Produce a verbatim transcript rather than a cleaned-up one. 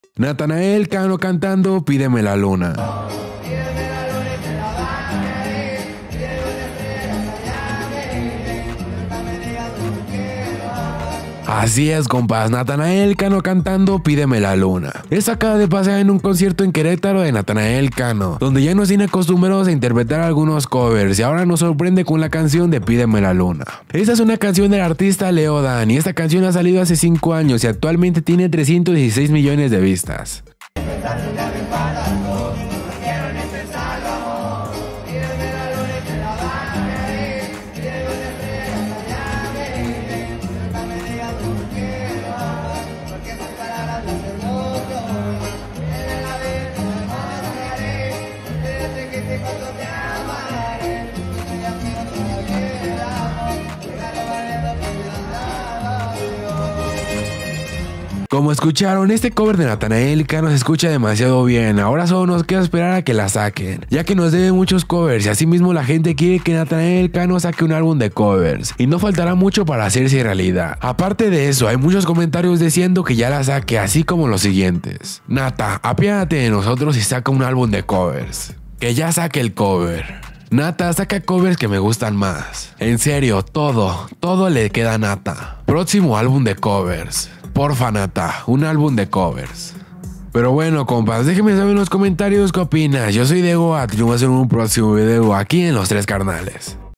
Natanael Cano cantando Pídeme la luna. Así es, compas, Natanael Cano cantando Pídeme la luna. Es acaba de pasar en un concierto en Querétaro de Natanael Cano, donde ya nos tiene acostumbrados a interpretar algunos covers y ahora nos sorprende con la canción de Pídeme la luna. Esta es una canción del artista Leo Dan y esta canción ha salido hace cinco años y actualmente tiene trescientos dieciséis millones de vistas. Como escucharon, este cover de Natanael Cano se escucha demasiado bien, ahora solo nos queda esperar a que la saquen, ya que nos deben muchos covers y asimismo la gente quiere que Natanael Cano saque un álbum de covers, y no faltará mucho para hacerse realidad. Aparte de eso, hay muchos comentarios diciendo que ya la saque, así como los siguientes: Nata, apiádate de nosotros y saca un álbum de covers. Que ya saque el cover. Nata, saca covers que me gustan más. En serio, todo, todo le queda a Nata. Próximo álbum de covers. Porfa, Nata, un álbum de covers. Pero bueno, compas, déjenme saber en los comentarios qué opinas. Yo soy Diego At y nos vemos en un próximo video aquí en Los Tres Carnales.